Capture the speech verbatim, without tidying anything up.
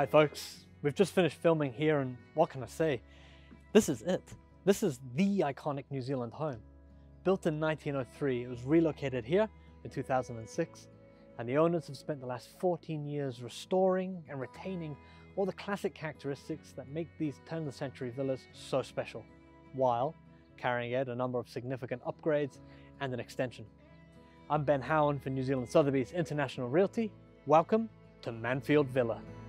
Hi folks, we've just finished filming here and what can I say? This is it. This is the iconic New Zealand home. Built in nineteen oh three, it was relocated here in two thousand six, and the owners have spent the last fourteen years restoring and retaining all the classic characteristics that make these turn-of-the-century villas so special, while carrying out a number of significant upgrades and an extension. I'm Ben Howen for New Zealand Sotheby's International Realty. Welcome to Manfeild Villa.